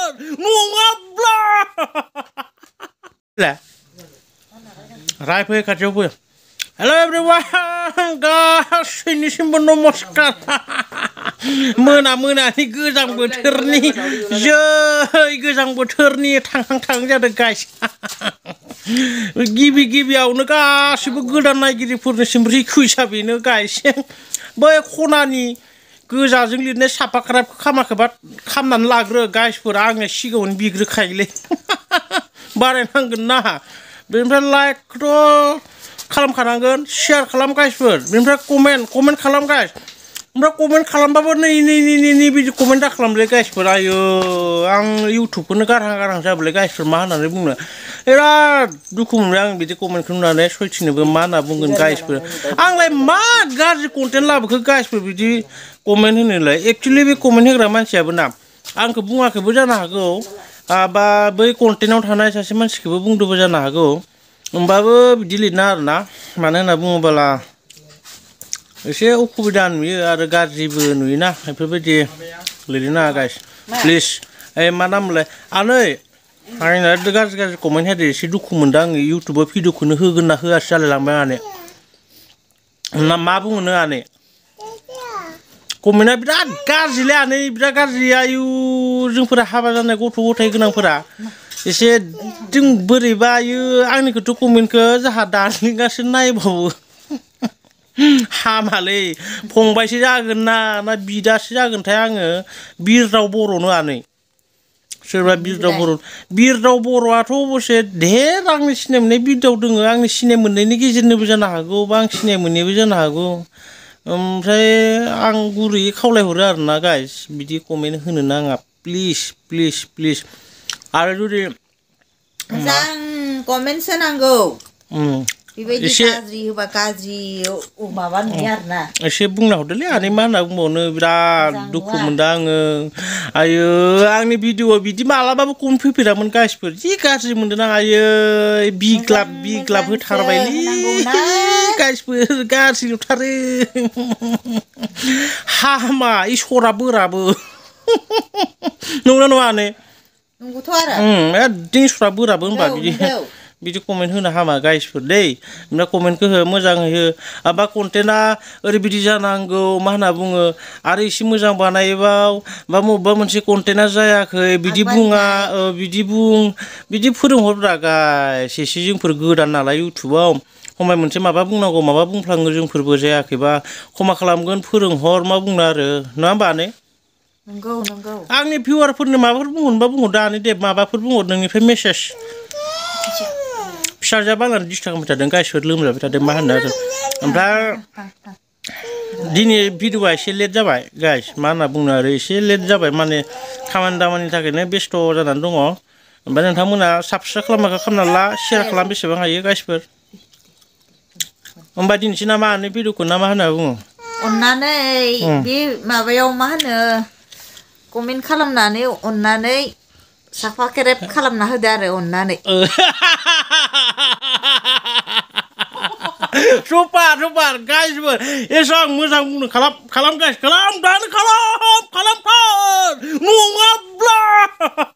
नङाब्ला रायफै खाथियाव फै हेल' एभ्रिवान गासैनिसिमबो नमस्कार मोनानि गोजां बोथोरनि जै गोजां बोथोरनि थांहां जादों गाइस गिबियावनो गासिबो गोदान नायगिरिफोरनिसिम रिकुइस्टआ बेनो गाइस बै खनानि गोजाजों लिरनाय साबस्क्राइब खामाखैबा खालामनानै लाग्रो गाइसफोर आंनो सिगाङावनो बिग्रोखायोलै बारायनांगोन ना बेनिफ्राय लाइकथ' खालामखानांगोन शेयार खालाम गाइसफोर बेनिफ्राय कमेन्ट खालाम गाइस ओमफ्राय कमेन्ट खालामबाबो नै बिदि कमेन्ट दा खालामलै गाइसफोर आयो आं इउटुबखौनो गारहां जाबायलै गाइसफोर मा होननानै बुंनो बिराद दुखु मोनबाय आं बिदि कमेन्टखौ नुनानै सयथिनोबो मा होनना बुंगोन गाइसफोर आंलाय मा गाज्रि कन्टेन्ट लाबोखो गाइसफोर बिदि कमेन्ट होनोलाय एक्चुवेलि बे कमेन्ट होग्रा मानसियाबो ना आंखौ बुङाखैबो जानो हागौ बा बै कन्टेन्टआव थानाय सासे मानसिखौबो बुंदोंबो जानो हागौ होमबाबो बिदि लिरना आरोना मानो होनना बुङोब्ला एसे उसुबिदा नुयो आरो गाज्रिबो नुयोना बेफोरबायदि लिरनो नाङा गाइस प्लिज मा नामलाय आनै आंना गाज्रि कमेन्ट होदो एसे दुखु मोनदों आङो इउटुबाव भिडिअखौनो होगोन ना होआसो जालायलांबाय आनै ना मा बुङो आनै कमेन्टआ बिराद गाज्रिलै आनै बिराद गाज्रि आयु जोंफोरा हाबा जानाय गथ' गथाय गोनांफोरा एसे जों बोरैबा आयु आंनिखौथ' कमेन्टखौ जोंहा दार्लिंगासो नायबावो हामालै फंबायसो जागोन ना बिदासो जागोनथाय आङो बिरदाव बर'नो आनै सोरबा बिरदाव बर'आथ' अबसे धेर आंनि सिनाय मोननाय बिरदाव दोङो आंनि सिनाय मोननायनि गेजेरनोबो जानो हागौ बा आं सिनाय मोनैबो जानो हागौ ओमफ्राय आं गुरैयै खावलायहरो आरोना गाइस बिदि कमेन्ट होनो नाङा प्लिज आरो जुदि मोजां कमेन्ट होनांगौ बेबायदि गाज्रि होबा गाज्रि माबा नुयो आरोना एसे बुंना हरदोलै आनै मा होनना बुंबावनो बिराद दुखु मोनदों आङो आयो आंनि भिडिअ'आव बिदि मालाबाबो कमेन्ट फैफेरामोन गाइसफोर जि गाज्रि मोनदों आं आयो बिग्लाब होथारबायलै गाइसफोर गाज्रि नुथारो हामा इसरा बोराबो नंगौना नङा आनै नंगौथ' आरो एकदम इसरा बोराबो होनबा बिदि कमेन्ट होनो हामा गाइसफोर दै ओमफ्राय कमेन्टखौ हो मोजाङै हो बा कन्टेन्टआ ओरैबायदि जानांगौ मा होनना बुङो आरो एसे मोजां बानायोबा बा बबेबा मोनसे कन्टेन्टआ जायाखै बिदि बुङा बिदि फोरोंहरब्रा गाइस एसे जोंफोर गोदान नालाय इउटुबाव खमाय मोनसे माबा बुंनांगौ माबा बुंफ्लाङो जोंफोरबो जायाखैबा खमा खालामगोन फोरोंहर मा बुंनो आरो नङा होमबा आनै नंगौ आंनि भिउवारफोरनो माबाफोर बुंहरनोबा बुंहरदो आनै दे माबाफोर बुंहर नोंनिफ्राय मेसेज फिसाजोआ बांनानै डिस्टार्ब खालामबाय थादों गाइसफोर लोमजाबाय थादों मा होनो आरो ओमफ्राय दिनै भिडिअआ एसे लेट जाबाय गाइस मा होनना बुंनो आरो एसे लेट जाबाय माने खामानि दामानिनि थाखायनो बेस्थ' जानानै दङ ओमफ्राय नोंथांमोना साबस्क्राइब खालामना ला शेयार खालाम बेसेबां हायो गाइसफोर होमबा दिनैसै नामा आनै भिडिअखौ ना मा होनना बुङो अननानै बे माबायाव मा होनो कमेन्ट खालामनानै अननानै साबस्क्राइब खालामना होदो आरो अननानै सुपार गाइसफोर एसां मोजां बुंनो खालाम गाइस खालाम दानो खालामथार नङाब्ला